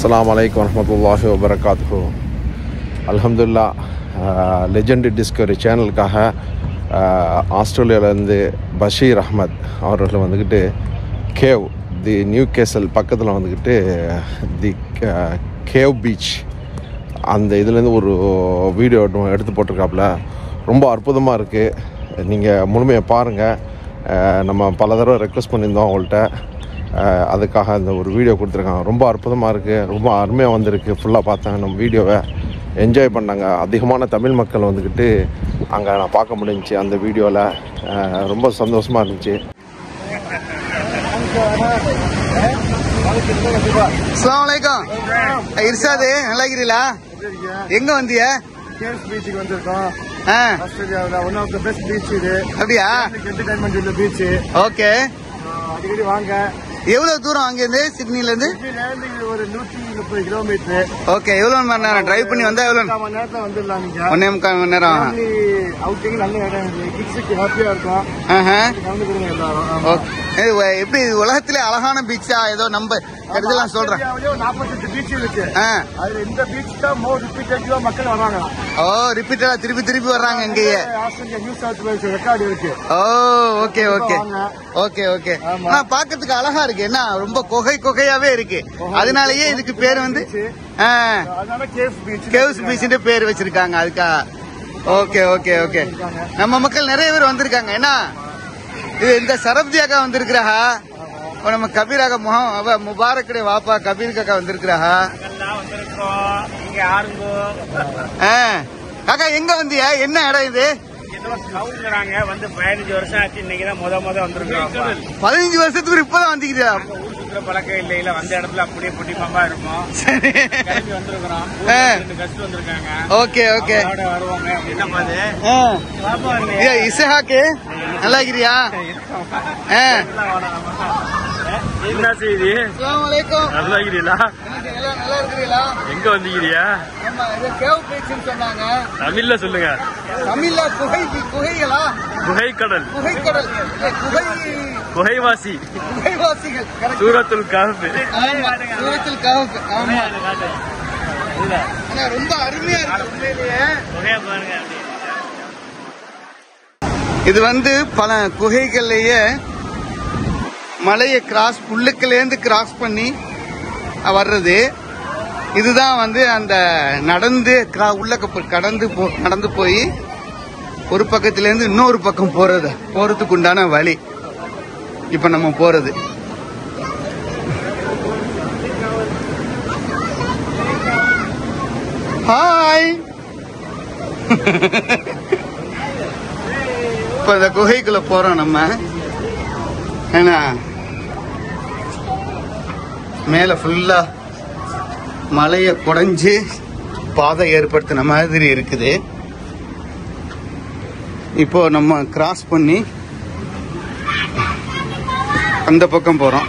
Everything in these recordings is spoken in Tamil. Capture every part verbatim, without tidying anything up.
Assalamu alaikum warahmatullahi wabarakatuh. Alhamdulillah, legend discovery சேனலுக்காக ஆஸ்திரேலியாவிலேருந்து பஷீர் அஹ்மத் அவர்கள் வந்துக்கிட்டு கேவ் தி நியூ கேசல் பக்கத்தில் வந்துக்கிட்டு தி கேவ் பீச் அந்த இதுலேருந்து ஒரு வீடியோ எடுத்து போட்டிருக்காப்புல. ரொம்ப அற்புதமாக இருக்குது. நீங்கள் முழுமையாக பாருங்கள். நம்ம பல தடவை ரெக்வஸ்ட் பண்ணியிருந்தோம் அவங்கள்ட்ட. அதுக்காக அந்த ஒரு வீடியோ கொடுத்துருக்காங்க. ரொம்ப அற்புதமாக இருக்குது, ரொம்ப அருமையாக வந்திருக்கு. ஃபுல்லாக பார்த்தாங்க, நம்ம வீடியோவை என்ஜாய் பண்ணாங்க. அதிகமான தமிழ் மக்கள் வந்துக்கிட்டு அங்கே நான் பார்க்க முடிஞ்சிச்சு அந்த வீடியோவில். ரொம்ப சந்தோஷமாக இருந்துச்சு. அஸ்ஸலாமு அலைக்கும். இர்ஷாது, நல்லா இருக்கிறீங்களா? எங்க வந்திய? கேவ்ஸ் பீச்சுக்கு வந்திருக்கோம். ஆஸ்திரேலியாவில் one of the best beach இது. அப்படியா? என்டர்டைன்மெண்ட் உள்ள பீச். ஓகே. அடிக்கடி வாங்க. எவ்வளவு தூரம் அங்கிருந்து? சிட்னில இருந்து ஒரு நூத்தி முப்பது கிலோமீட்டர். ஓகே. எவ்வளவு மணி நேரம் டிரைவ் பண்ணி வந்தா? எவ்வளவு மணி நேரத்துல வந்துடலாம். நீங்க ஒன்னே முக்கால் மணி நேரம் அவுட்டிங் நல்ல இடம். கிட்ஸுக்கு ஹாப்பியா இருக்கும். கலந்து கொடுங்க எல்லாரும். எப்படி உலகத்திலே அழகான பீச்சா? ஏதோ நம்ம இதெல்லாம் சொல்றேன். நாற்பத்தெட்டு பீச் இருக்கு. அதுல இந்த பீச் தான் மோர் ரிப்பீட்டடிவா மக்கள் வர்றாங்க. ஓ, ரிப்பீட்டடா திருப்பி திருப்பி வர்றாங்க இங்கேயே. Australia New South Wales record இருக்கு. ஓ, ஓகே ஓகே ஓகே ஓகே. பாக்கிறதுக்கு அழகா இருக்கு. என்ன, ரொம்ப குகை குகையாவே இருக்கு. அதனாலயே இதுக்கு பேர் வந்து கேவ்ஸ் பீச் பேர் வச்சிருக்காங்க. அதுக்கா? Okay okay okay. நம்ம மக்கள் நிறைய பேர் வந்திருக்காங்க. என்ன இது, இந்த சரப்ஜியாக்கா வந்திருக்கிறாஹா. நம்ம கபீராக முகம் அவ முபாரக்குடைய வாப்பா கபீர் காக்கா வந்திருக்கிறாஹா. காக்கா எங்க வந்தியா? என்ன இடம் இது? வந்து பதினஞ்சு வருஷம் ஆச்சு. இன்னைக்குதான் முத முத வந்திருக்கோம். பதினஞ்சு வருஷத்துக்கு இப்பதான் வந்துக்கிறா. ஊர் சுற்றுற பழக்கம் இல்ல. இல்ல வந்த இடத்துல அப்படியே பொட்டி பாம்பா இருப்போம். கிளம்பி வந்திருக்கிறோம். கஷ்டம் வந்திருக்காங்க. Okay okay. வருவாங்க. என்னப்பா இசஹாக்கு, நல்லா இருக்கிறியா? என்ன செய்தி? அஸ்ஸலாமு அலைக்கும். நல்லா இருக்கிறீங்களா? நல்லா இருக்கிறீங்களா? எங்க வந்திருக்கிறியா? கேவ் பீச்னு சொன்னாங்க. தமிழ்ல சொல்லுங்க. தமிழ்ல குகை குகைகளா? குகை கடல். குகை கடல். குகை குகைவாசி. குகைவாசிகள். சூரத்துல் கஹ்ஃப். சூரத்துல் கஹ்ஃப். ஆமா. ரொம்ப அருமையா இருக்கு உண்மையிலேயே. இது வந்து பல குகைகள்லயே மலையை கிராஸ் புல்லுக்குலேருந்து கிராஸ் பண்ணி வர்றது. இதுதான் வந்து அந்த நடந்து உள்ள கடந்து போ நடந்து போய் ஒரு பக்கத்திலேருந்து இன்னொரு பக்கம் போறது போறதுக்கு உண்டான வழி இப்ப நம்ம போறது. ஹாய். இப்ப இந்த குகைக்குள்ள போறோம் நம்ம. ஏன்னா மேல ஃபுல்லா மலையை குடைஞ்சு பாதை ஏற்படுத்தின மாதிரி இருக்குது. இப்போ நம்ம கிராஸ் பண்ணி அந்த பக்கம் போறோம்.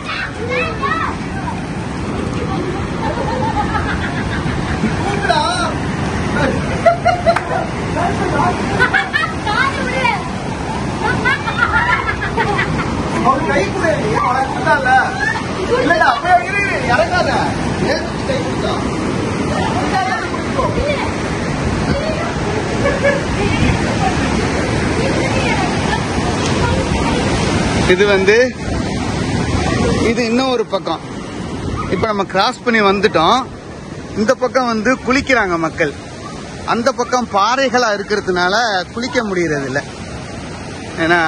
இது வந்து இது இன்னும் ஒரு பக்கம். இப்ப நம்ம கிராஸ் பண்ணி வந்துட்டோம். இந்த பக்கம் வந்து குளிக்கிறாங்க மக்கள். அந்த பக்கம் பாறைகளா இருக்கிறதுனால குளிக்க முடியறது இல்லை. ஏன்னா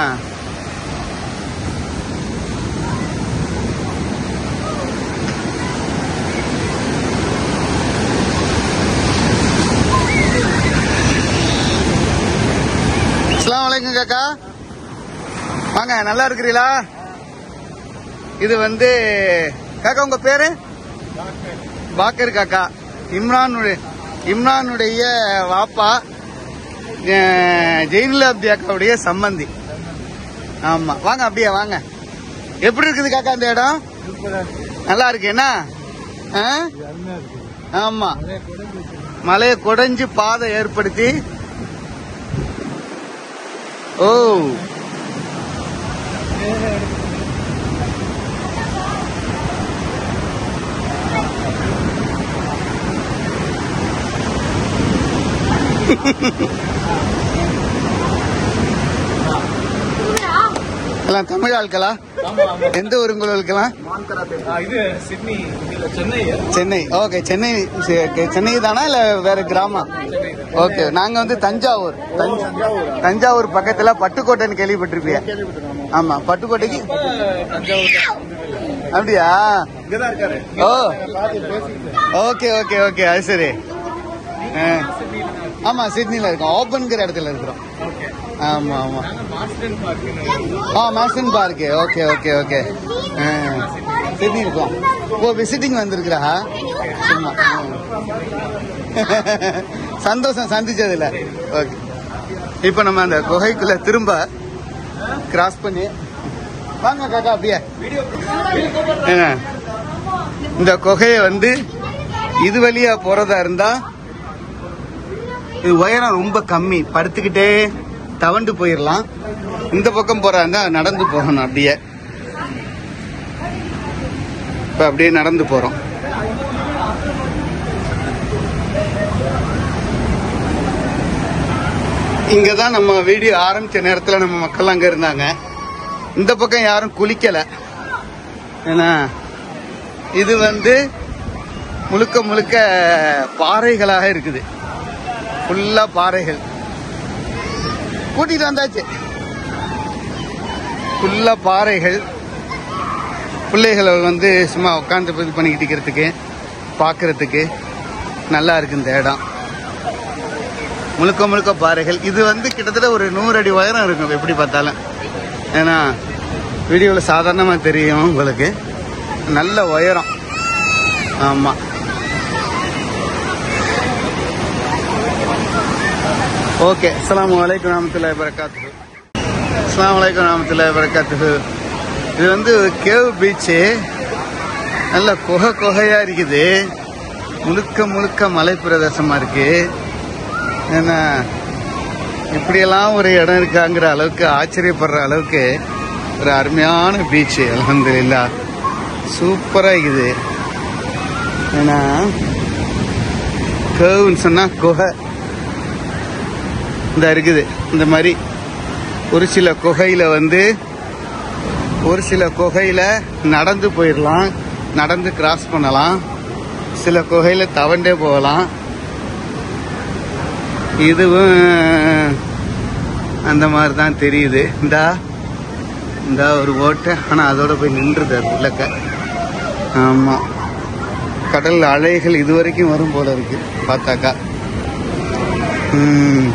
அஸ்ஸலாமு அலைக்கும் காக்கா, வாங்க. நல்லா இருக்கிறீங்களா? இது வந்து காக்கா உங்க பேரு? பாக்கர் காக்கா. இம்ரானுடைய இம்ரானுடைய வாப்பா ஜெயினுலாப்தியாக்காவுடைய சம்பந்தி. ஆமா, வாங்க அப்படியே வாங்க. எப்படி இருக்குது காக்கா இந்த இடம்? நல்லா இருக்கு. என்ன? ஆமா, மலையை குடைஞ்சு பாதை ஏற்படுத்தி. ஓ, எல்லாம் தமிழ் ஆட்களா? எந்த ஊர் உங்களுக்கெல்லாம்? சென்னை. ஓகே, சென்னை. சென்னை தானா இல்ல வேற கிராமம்? ஓகே, நாங்க வந்து தஞ்சாவூர். தஞ்சாவூர் பக்கத்துல பட்டுக்கோட்டைன்னு கேள்விப்பட்டிருப்பீங்க. ஆமா, பட்டுக்கோட்டைக்கு. அப்படியா? ஓ, ஓகே ஓகே ஓகே, அது சரி. ஆமா, சிட்னில இருக்கோம். ஓபன்கிற இடத்துல இருக்கிறோம். ஆமா ஆமா. ஆ, Marsden Park. Okay okay okay. Sydney இருக்கோம். ஓ, விசிட்டிங் வந்திருக்கிறா? சும்மா சந்தோஷம் சந்திச்சதுல. ஓகே, இப்ப நம்ம அந்த குகைக்குள்ள திரும்ப கிராஸ் பண்ணி வாங்க காக்கா. அப்படியே இந்த குகையை வந்து இது வழியா போறதா இருந்தா இது உயரம் ரொம்ப கம்மி, படுத்துக்கிட்டே தவண்டு போயிடலாம். இந்த பக்கம் போறாங்க நடந்து போகணும். அப்படியே இப்ப அப்படியே நடந்து போறோம். இங்கதான் நம்ம வீடியோ ஆரம்பிச்ச நேரத்துல நம்ம மக்கள் அங்க இருந்தாங்க. இந்த பக்கம் யாரும் குளிக்கல. ஏன்னா இது வந்து முழுக்க முழுக்க பாறைகளாக இருக்குது. ஃபுல்லா பாறைகள். கூட்டிட்டு வந்தாச்சு. ஃபுல்லா பாறைகள். பிள்ளைகளை வந்து சும்மா உட்காந்து இது பண்ணிக்கிட்டு இருக்கிறதுக்கு பார்க்கறதுக்கு நல்லா இருக்கு இந்த இடம். முழுக்க முழுக்க பாறைகள். இது வந்து கிட்டத்தட்ட ஒரு நூறு அடி உயரம் இருக்கும் எப்படி பார்த்தாலும். ஏன்னா வீடியோவில் சாதாரணமாக தெரியும் உங்களுக்கு. நல்ல உயரம். ஆமா. ஓகே, அஸ்ஸலாமு அலைக்கும் வரஹ்மத்துல்லாஹி வபரகாத்துஹு. அஸ்ஸலாமு அலைக்கும் வரஹ்மத்துல்லாஹி வபரகாத்துஹு. இது வந்து கேவ் பீச்சு. நல்ல குகை குகையா இருக்குது. முழுக்க முழுக்க மலை பிரதேசமா இருக்கு. ஏன்னா இப்படியெல்லாம் ஒரு இடம் இருக்காங்கிற அளவுக்கு ஆச்சரியப்படுற அளவுக்கு ஒரு அருமையான பீச்சு. அல்ஹம்துலில்லாஹ், சூப்பரா இருக்குது. ஏன்னா கேவ்னு சொன்னா குகை இந்த இருக்குது. இந்த மாதிரி ஒரு சில குகையில வந்து ஒரு சில குகையில நடந்து போயிடலாம், நடந்து கிராஸ் பண்ணலாம். சில குகையில தவண்டே போகலாம். இதுவும் அந்த மாதிரி தான் தெரியுது. இந்தா இந்த ஒரு ஓட்டை. ஆனா அதோட போய் நின்றுது அது உள்ளக்க. ஆமா, கடல் அலைகள் இதுவரைக்கும் வரும் போல இருக்கு பார்த்தாக்கா. உம்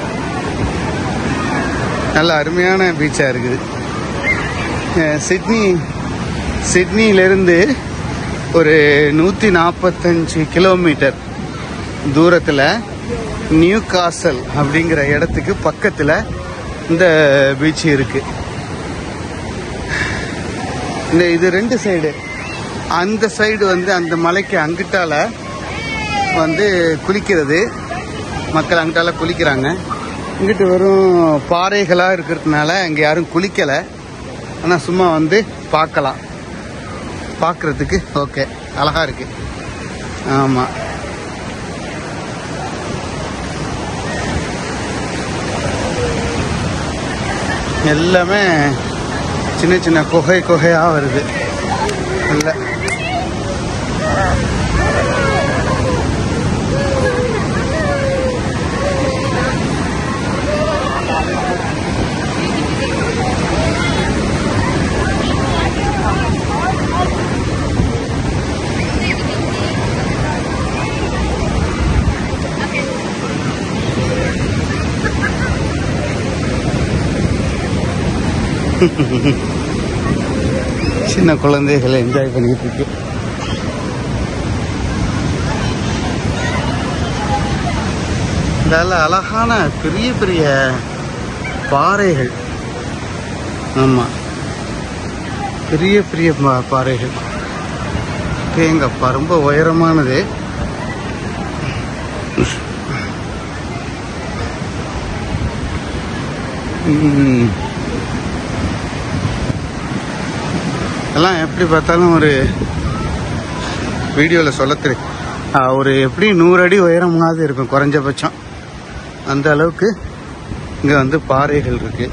நல்ல அருமையான பீச்சா இருக்குது. சிட்னி சிட்னியிலிருந்து ஒரு நூற்றி நாற்பத்தஞ்சு கிலோமீட்டர் தூரத்தில் நியூ காசல் அப்படிங்கிற இடத்துக்கு பக்கத்தில் இந்த பீச் இருக்கு. இந்த இது ரெண்டு சைடு. அந்த சைடு வந்து அந்த மலைக்கு அங்கிட்டால வந்து குளிக்கிறது. மக்கள் அங்கிட்டால குளிக்கிறாங்க. இங்கிட்டு வெறும் பாறைகளாக இருக்கிறதுனால இங்கே யாரும் குளிக்கலை. ஆனால் சும்மா வந்து பார்க்கலாம். பார்க்கறதுக்கு ஓகே, அழகா இருக்கு. ஆமாம், எல்லாமே சின்ன சின்ன குகை குகையாக வருது. இல்லை சின்ன குழந்தைகளை என்ஜாய் பண்ணிட்டு இருக்கு. நல்ல அழகான பெரிய பெரிய பாறைகள். ஆமா, பெரிய பெரிய பாறைகள். தேங்கப்பா ரொம்ப உயரமானது. எல்லாம் எப்படி பார்த்தாலும் ஒரு வீடியோவில் சொல்ல தெரியும். ஒரு எப்படி நூறு அடி உயரமாவது இருக்கும் குறைஞ்சபட்சம். அந்த அளவுக்கு இங்கே வந்து பாறைகள் இருக்கு.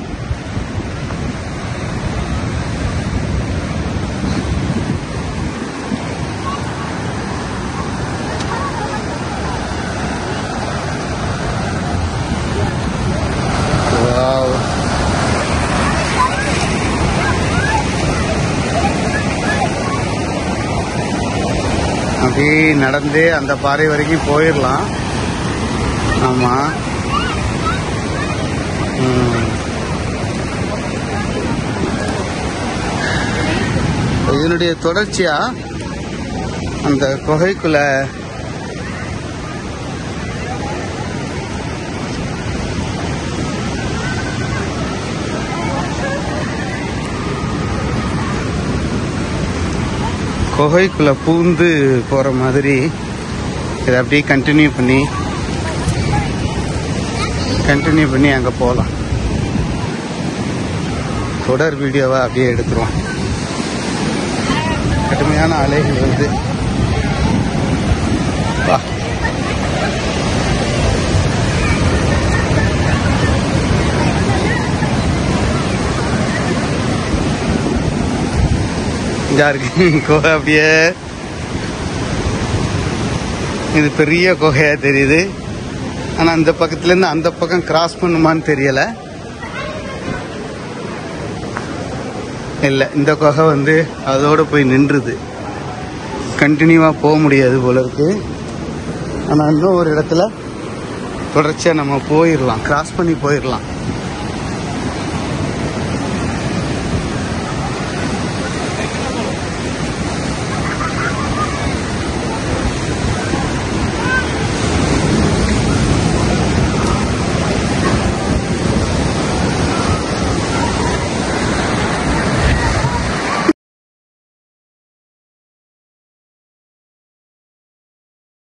அப்படியே நடந்தே அந்த பாறை வரைக்கும் போயிடலாம். ஆமாம், இதனுடைய தொடர்ச்சியா அந்த குகைக்குள்ள குகைக்குள்ள பூந்து போற மாதிரி இதை அப்படியே கண்டினியூ பண்ணி கண்டினியூ பண்ணி அங்கே போகலாம். தொடர் வீடியோவை அப்படியே எடுத்துருவோம். கடுமையான அலைகள் வந்து வா இங்கே இருக்கு குகை. அப்படியே இது பெரிய குகையா தெரியுது. ஆனால் அந்த பக்கத்துலேருந்து அந்த பக்கம் கிராஸ் பண்ணுமான்னு தெரியல. இல்லை, இந்த குகை வந்து அதோடு போய் நின்றுது. கண்டினியூவாக போக முடியாது போல இருக்கு. ஆனால் இன்னும் ஒரு இடத்துல தொடர்ச்சியாக நம்ம போயிடலாம், கிராஸ் பண்ணி போயிடலாம்.